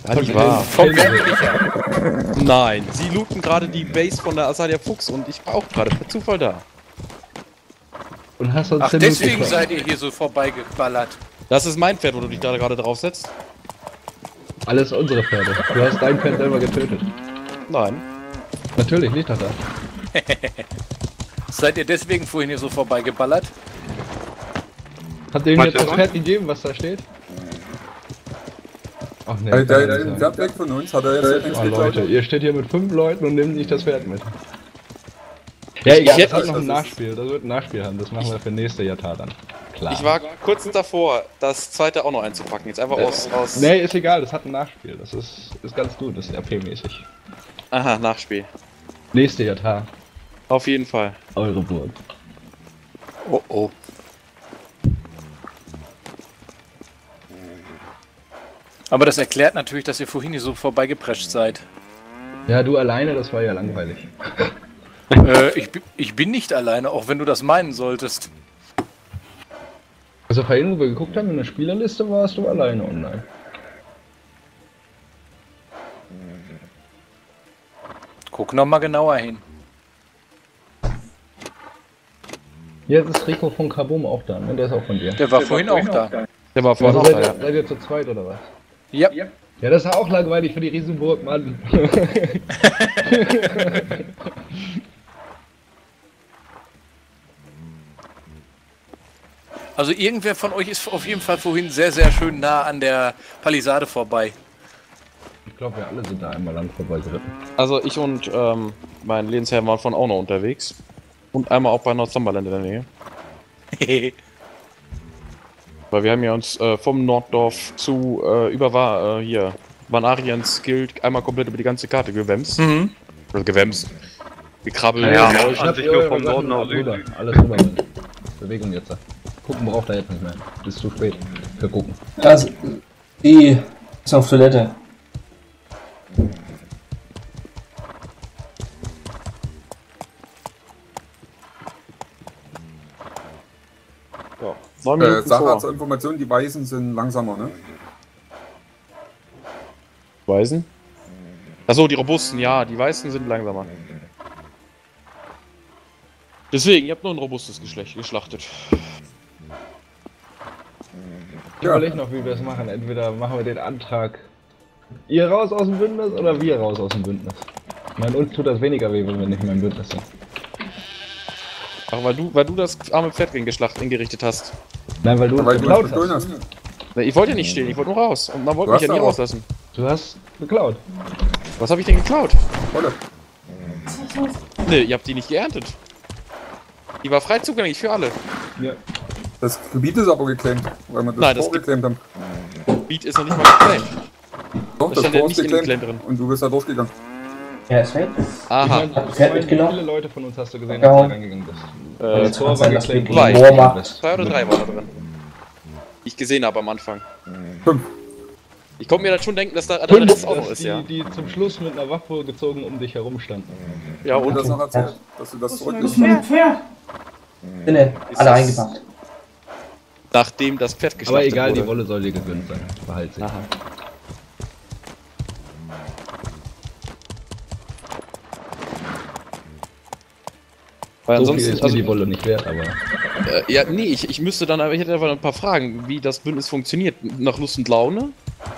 Nicht wahr. Vom Weltlicher. Nein, sie looten gerade die Base von der Asalia Fuchs und ich war auch gerade per Zufall da. Und hast uns Ach, den deswegen Loot seid ihr hier so vorbeigeballert. Das ist mein Pferd, wo du dich da gerade drauf setzt. Alles unsere Pferde. Du hast dein Pferd selber getötet. Nein. Natürlich, liegt doch da. Seid ihr deswegen vorhin hier so vorbeigeballert? Habt ihr ihm jetzt das Pferd gegeben, was da steht? Ach nee. Der Pferd weg von uns, hat er jetzt eins Oh, geklaut? Leute, ihr steht hier mit 5 Leuten und nehmt nicht das Pferd mit. Ja, egal, das hat noch ein Nachspiel. Das wird ein Nachspiel haben. Das machen wir für nächste Jahr dann. Klar. Ich war kurz davor, das zweite auch noch einzupacken. Jetzt einfach aus... Nee, ist egal, das hat ein Nachspiel. Das ist ganz gut, das ist RP-mäßig. Aha, Nachspiel. Nächste Jahr. Auf jeden Fall. Eure Burg. Oh oh. Aber das erklärt natürlich, dass ihr vorhin hier so vorbeigeprescht seid. Ja, du alleine, das war ja langweilig. Ich bin nicht alleine, auch wenn du das meinen solltest. Also vorhin, wo wir geguckt haben, in der Spielerliste warst du alleine online. Guck noch mal genauer hin. Jetzt ist Rico von Kaboom auch da, ne? Der ist auch von dir. Der war vorhin auch da. Der war vorhin Also auch da, ja. seid ihr zu zweit oder was? Ja. Ja, das ist auch langweilig für die Riesenburg, Mann. Also irgendwer von euch ist auf jeden Fall vorhin sehr, sehr schön nah an der Palisade vorbei. Ich glaube, wir alle sind da einmal lang vorbeigeritten. Also ich und mein Lehnsherr waren von auch noch unterwegs. Und einmal auch bei Northumberland in der Nähe. Weil wir haben ja uns vom Norddorf zu hier Vanarians Guild einmal komplett über die ganze Karte gewämst. Mhm. Also gewämst. Gekrabbelt. Ja, Ich an hab sich nur vom eure Norden Sachen aus rüber. Süden. Alles rüber mit. Bewegung jetzt. Gucken braucht er jetzt nicht mehr. Ist zu spät für gucken. Also, die ist auf Toilette. Ja. 9 Minuten Sache vor. zur Information, die Weißen sind langsamer, ne? Weißen? Achso, die Robusten, ja, die Weißen sind langsamer. Deswegen, ihr habt nur ein robustes Geschlecht geschlachtet. Ich überlege noch, wie wir es machen. Entweder machen wir den Antrag, ihr raus aus dem Bündnis oder wir raus aus dem Bündnis. Ich meine, uns tut das weniger weh, wenn wir nicht mehr im Bündnis sind. Ach, weil du das arme Pferd hingerichtet hast. Nein, weil du Weil uns du geklaut gestohlen hast. hast. Ne, ich wollte ja nicht stehlen, ich wollte nur raus. Und man wollte Du mich ja hast nie aber- rauslassen. Du hast geklaut. Was habe ich denn geklaut? Wolle. Ne, ihr habt die nicht geerntet. Die war frei zugänglich für alle. Ja. Das Gebiet ist aber geclaimt, weil wir das Nein, das vorgeclaimt haben. Beat ist noch nicht mal geclaimt. Doch, Das das stand ja Tor nicht ist in dem geclaimt Claim drin. und du bist da durchgegangen. Ja, ist weg. Aha. Pferd mitgenommen? Viele Leute von uns hast du gesehen, Ja. als du reingegangen bist. Das Tor war sein, dass geclaimt. wir Zwei. Moor macht. 2 oder 3 war da drin. Die ich gesehen habe am Anfang. 5. Ich konnte mir das schon denken, dass da das auch noch ist, ja. Die zum Schluss mit einer Waffe gezogen um dich herum standen. Ja, Und und das noch erzählt, dass du das zurück Mit dem Pferd. Sinne, Ist alle das- eingepackt. nachdem das Pferd Aber geschlachtet egal, wurde. die Wolle soll dir gegönnt sein. Behalt sie. Aha. Weil So viel ansonsten, ist also, mir die Wolle nicht wert, aber... ja, nee, ich müsste dann, aber ich hätte einfach ein paar Fragen, wie das Bündnis funktioniert. Nach Lust und Laune?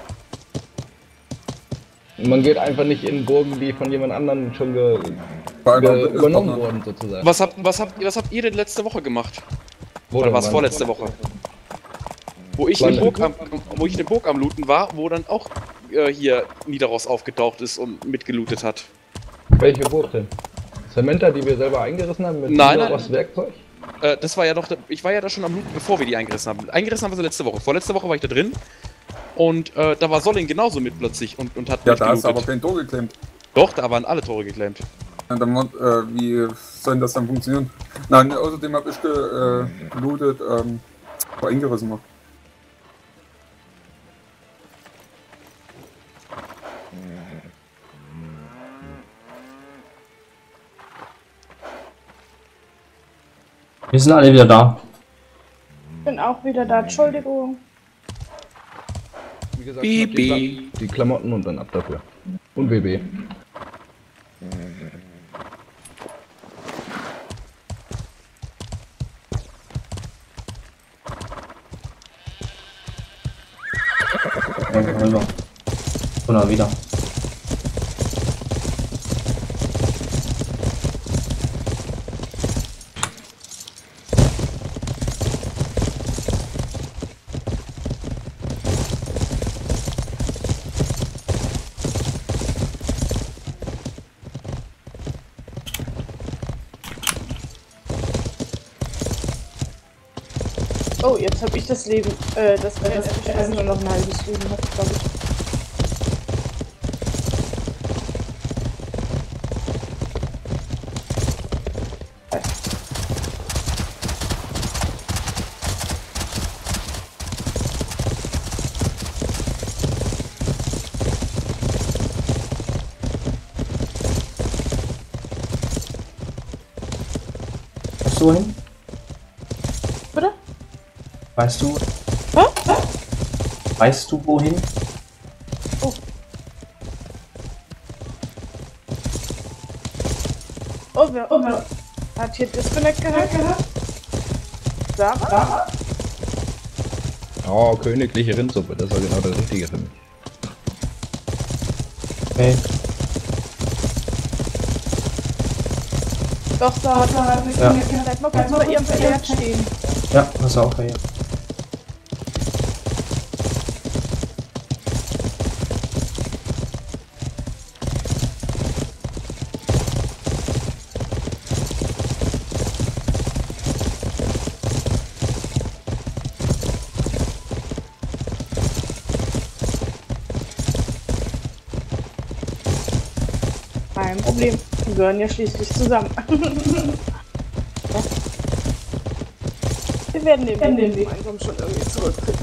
Man geht einfach nicht in Burgen, die von jemand anderem schon Bei einem übernommen Bündnispartner. wurden, sozusagen. Was habt ihr denn letzte Woche gemacht? Wo Oder denn was waren? vorletzte Woche? Wo ich Wann eine denn? Burg am Looten war, wo dann auch hier Nidaros aufgetaucht ist und mitgelootet hat. Welche Burg denn? Samantha, die wir selber eingerissen haben mit Nein, Nidaros Werkzeug? Das war ja doch, ich war ja da schon am Looten, bevor wir die eingerissen haben. Eingerissen haben wir sie letzte Woche. Vorletzte Woche war ich da drin. Und da war Solling genauso mit plötzlich und hat Ja, mich da hast du aber gelootet. kein Tor geclaimt. Doch, da waren alle Tore geclaimt. Und dann, wie soll denn das dann funktionieren? Nein, außerdem habe ich gelootet, wo eingerissen war. Wir sind alle wieder da. Bin auch wieder da, Entschuldigung. Wie gesagt, Bibi. die Klamotten und dann ab dafür. Und BB. Rüber. Oder wieder. Oh, jetzt habe ich das Leben, das Essen nur noch ein halbes Leben hat, glaube ich. Weißt du wohin? Bitte? Weißt du? Hä? Weißt du wohin? Oh. Oh, wer hat hier Disconnect gehabt? Sarah? Oh, königliche Rindsuppe, das war genau das Richtige für mich. Okay. Doch, Sarah hat Disconnect gehabt. Bleib mal kurz bei ihrem Pferd stehen. Ja, pass auf, ey. Kein Problem. Wir gehören ja schließlich zusammen. Wir werden den Weg gemeinsam schon irgendwie zurückkriegen.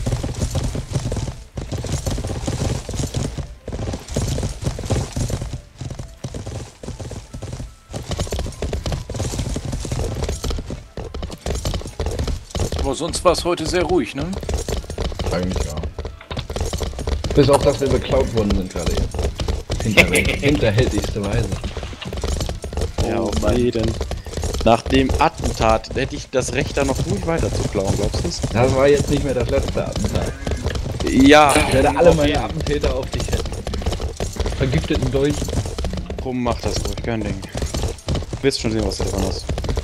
Aber sonst war es heute sehr ruhig, ne? Eigentlich ja. Bis auf, dass wir beklaut worden sind gerade hier. Hinterhältigste Weise. Ja, auf jeden. Nach dem Attentat hätte ich das Recht, da noch ruhig weiter zu klauen, glaubst du es? Das war jetzt nicht mehr das letzte Attentat. Ja. Ich werde alle meine Attentäter auf dich hätten. Vergifteten Dolchen. Komm, mach das ruhig, kein Ding. Du wirst schon sehen, was da dran ist.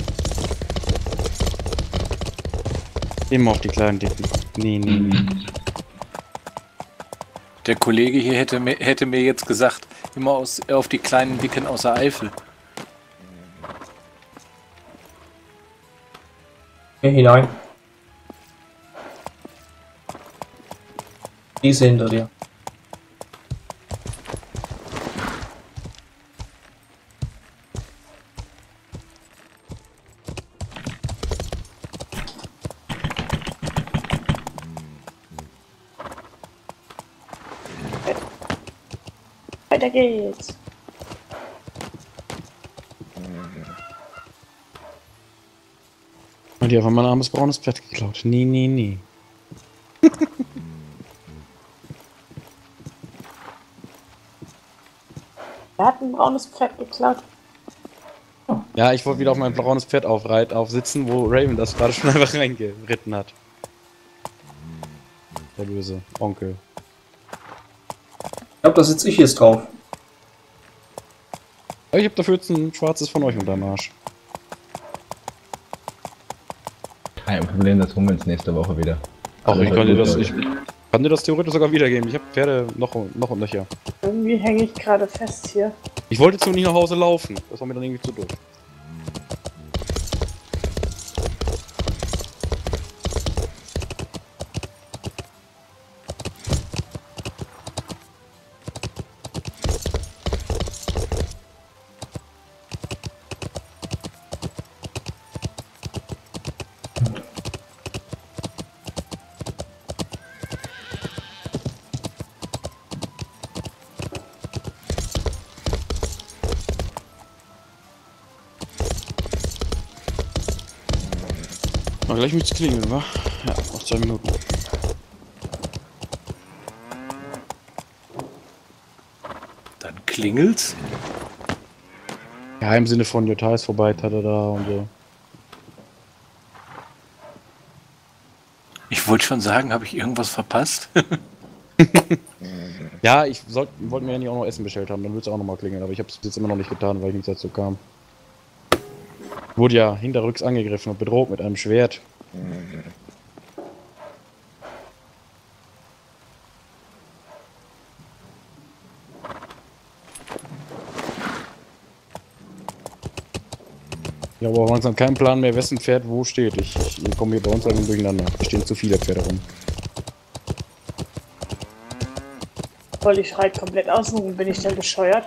Immer auf die kleinen Dicken. Nee. Der Kollege hier hätte mir jetzt gesagt, immer auf die kleinen Dicken aus der Eifel. Geh hinein. Diese hinter dir. Weiter geht's. Und die haben mein armes braunes Pferd geklaut. Nee. Er hat ein braunes Pferd geklaut. Ja, ich wollte wieder auf mein braunes Pferd aufsitzen, wo Raven das gerade schon einfach reingeritten hat. Der böse Onkel. Ich glaube, da sitze ich jetzt drauf. Aber ich habe dafür jetzt ein schwarzes von euch unterm Arsch. Kein Problem, das holen wir uns nächste Woche wieder. Ach, Alles ich kann gut, dir das theoretisch sogar wiedergeben. Ich habe Pferde noch und nöcher. Irgendwie hänge ich gerade fest hier. Ich wollte jetzt nur nicht nach Hause laufen. Das war mir dann irgendwie zu doof. Aber gleich müsste es klingeln, wa? Ja, noch 2 Minuten. Dann klingelt's. Ja, im Sinne von Jota ist vorbei, da und so. Ich wollte schon sagen, habe ich irgendwas verpasst? Ja, ich wollte mir ja nicht auch noch Essen bestellt haben, dann würde es auch nochmal klingeln, aber ich habe es jetzt immer noch nicht getan, weil ich nicht dazu kam. Wurde ja hinterrücks angegriffen und bedroht mit einem Schwert. Ich habe auch langsam keinen Plan mehr, wessen Pferd wo steht. Ich komme hier bei uns langsam durcheinander. Es stehen zu viele Pferde rum. Voll, ich reite komplett außen. Bin ich denn bescheuert?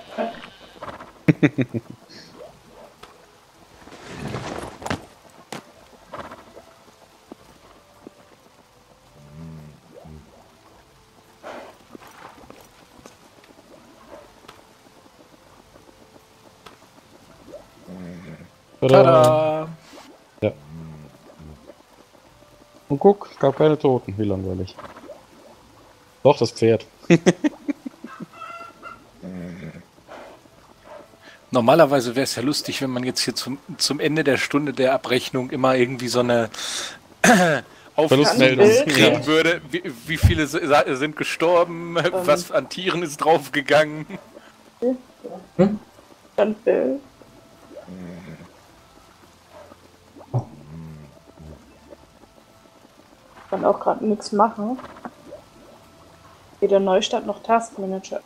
Tada! Ja. Und guck, es gab keine Toten. Wie langweilig. Doch, das Pferd. Normalerweise wäre es ja lustig, wenn man jetzt hier zum Ende der Stunde der Abrechnung immer irgendwie so eine Verlustmeldung kriegen würde. Wie viele sind gestorben, was an Tieren ist draufgegangen. Standbild. Kann auch gerade nichts machen. Weder Neustart noch Taskmanager.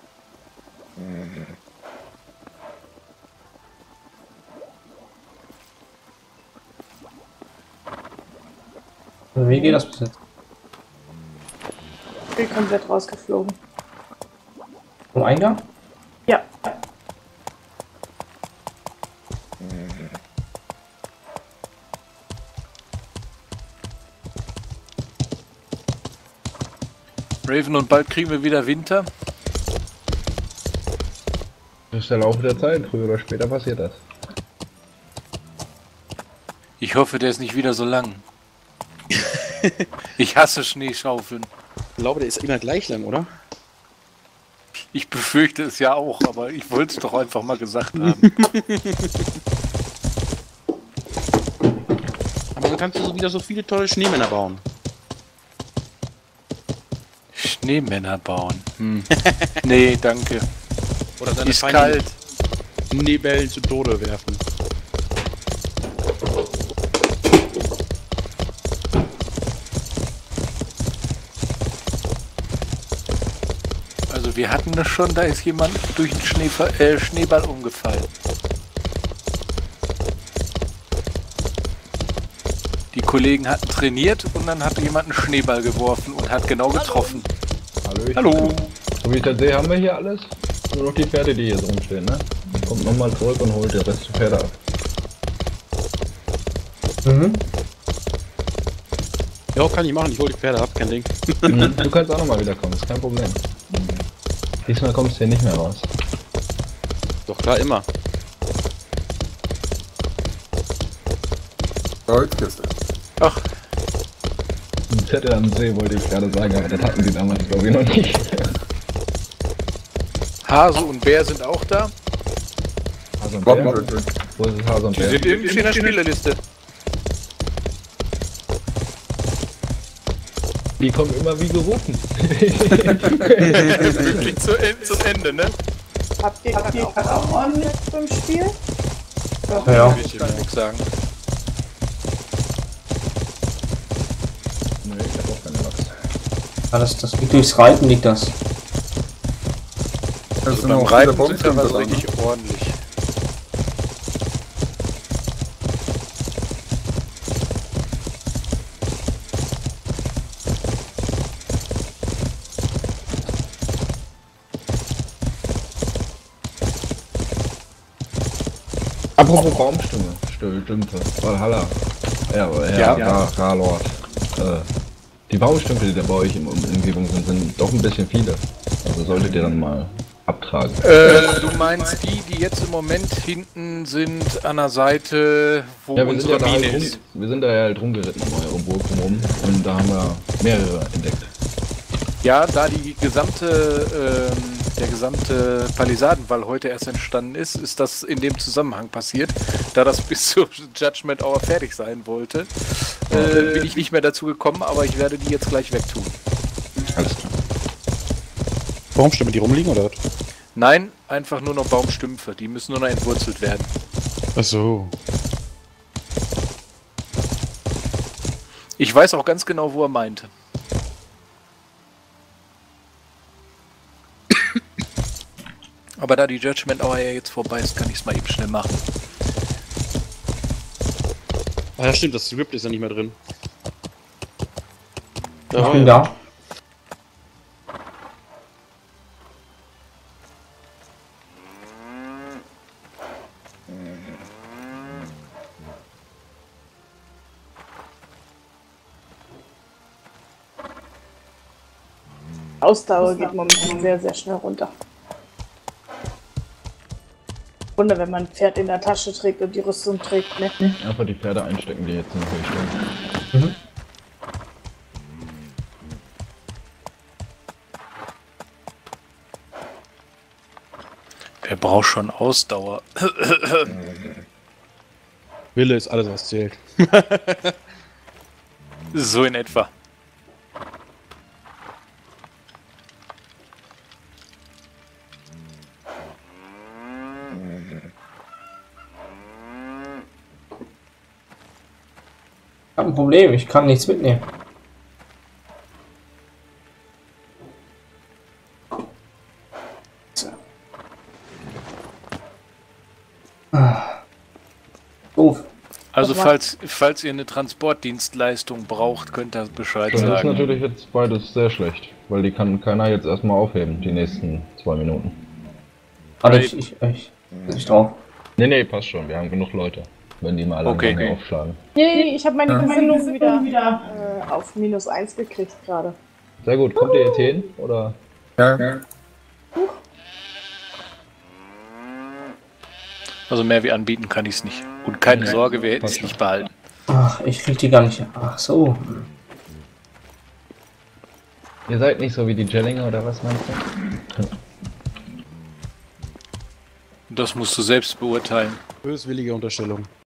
Wie geht das bis jetzt? Ich bin komplett rausgeflogen. Vom Eingang? Ja. Raven, und bald kriegen wir wieder Winter. Das ist der Laufe der Zeit. Früher oder später passiert das. Ich hoffe, der ist nicht wieder so lang. Ich hasse Schneeschaufeln. Ich glaube, der ist immer gleich lang, oder? Ich befürchte es ja auch, aber ich wollte es doch einfach mal gesagt haben. Aber dann kannst du so wieder so viele tolle Schneemänner bauen. Schneemänner bauen. Nee, danke. Oder deine Ist kalt. Schneebällen zu Tode werfen. Also wir hatten das schon, da ist jemand durch den Schneeball umgefallen. Die Kollegen hatten trainiert und dann hatte jemand einen Schneeball geworfen und hat genau getroffen. Hallöchen. Hallo! So wie ich das sehe, haben wir hier alles. Nur noch die Pferde, die hier so rumstehen, ne? Kommt nochmal zurück und holt den Rest der Pferde ab. Mhm. Ja, kann ich machen. Ich hole die Pferde ab, kein Ding. Du kannst auch nochmal wiederkommen, ist kein Problem. Diesmal kommst du hier nicht mehr raus. Doch klar, immer. Goldkiste. Ach, Ein Zettel am See wollte ich gerade sagen, aber das hatten die damals glaube ich noch nicht. Hase und Bär sind auch da. Hase und Bär? Wappen. Wo ist das Hase und Die Bär? sind irgendwie in der Spielerliste. Die kommen immer wie gerufen. Wirklich zum Ende, ne? Habt ihr auch ordentlich beim Spiel? Ja. Ich kann nichts sagen. Nee, ich hab auch keine Lachs. Ja, das liegt durchs Reiten, liegt das. Das Also sind beim auch Reiten viele sind wir was Bomben. richtig ordentlich. Apropos Baumstimme. Stimmte. Valhalla. Ja, Ralord. Die Baumstümpfe, die da bei euch in Umgebung sind doch ein bisschen viele. Also solltet ihr dann mal abtragen. Du meinst die jetzt im Moment hinten sind an der Seite, wo Ja, wir sind, unsere ja da Mine halt rum, ist. wir sind da ja halt rumgeritten um eure Burg rum und da haben wir mehrere entdeckt. Ja, da die gesamte, der gesamte Palisadenwall heute erst entstanden ist, ist das in dem Zusammenhang passiert. Da das bis zur Judgment Hour fertig sein wollte, bin ich nicht mehr dazu gekommen, aber ich werde die jetzt gleich wegtun. Alles klar. Baumstämme, die rumliegen, oder was? Nein, einfach nur noch Baumstümpfe. Die müssen nur noch entwurzelt werden. Ach so. Ich weiß auch ganz genau, wo er meinte. Aber da die Judgment Hour ja jetzt vorbei ist, kann ich es mal eben schnell machen. Ah ja, stimmt, das Script ist ja nicht mehr drin. Ich bin da. Ausdauer geht momentan sehr, sehr schnell runter. Wunder, wenn man ein Pferd in der Tasche trägt und die Rüstung trägt, ne? Einfach die Pferde einstecken, die jetzt noch hier stehen. Er braucht schon Ausdauer. Wille ist alles, was zählt. So in etwa. Ich habe ein Problem, ich kann nichts mitnehmen. Doof. Also falls ihr eine Transportdienstleistung braucht, könnt ihr Bescheid Das ist sagen. natürlich jetzt beides sehr schlecht, weil die kann keiner jetzt erstmal aufheben, die nächsten 2 Minuten. Warte, ich drauf. Nee, passt schon, wir haben genug Leute, wenn die mal alle Okay. aufschlagen. Yay, ich habe meine Gesinnung wieder auf -1 gekriegt gerade. Sehr gut, kommt ihr jetzt hin, oder? Ja. Also mehr wie anbieten kann ich es nicht. Und keine Sorge, wir hätten es nicht behalten. Ach, ich krieg die gar nicht. Ach so. Ihr seid nicht so wie die Jellinger, oder was meinst du? Das musst du selbst beurteilen. Böswillige Unterstellung.